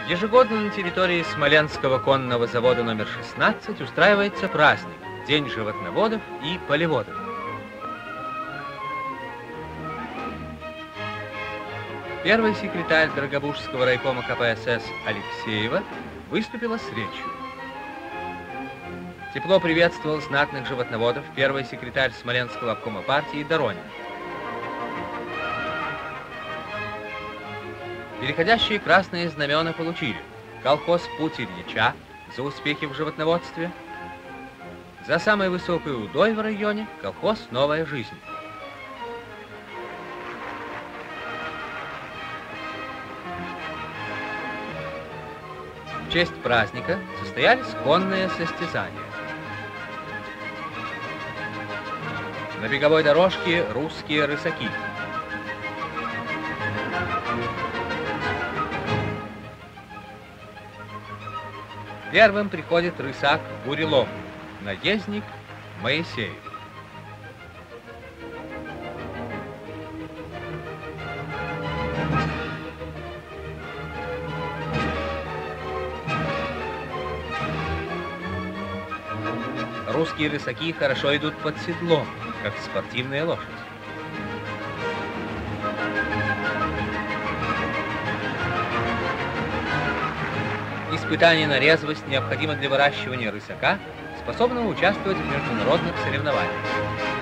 Ежегодно на территории Смоленского конного завода номер 16 устраивается праздник – День животноводов и полеводов. Первый секретарь Драгобужского райкома КПСС Алексеева выступила с речью. Тепло приветствовал знатных животноводов первый секретарь Смоленского обкома партии Доронин. Переходящие красные знамена получили колхоз «Путь Ильича» за успехи в животноводстве, за самый высокий удой в районе колхоз «Новая жизнь». В честь праздника состоялись конные состязания. На беговой дорожке русские рысаки. Первым приходит рысак Бурелом, наездник Моисеев. Русские рысаки хорошо идут под седлом, как спортивная лошадь. Испытание на резвость необходимо для выращивания рысака, способного участвовать в международных соревнованиях.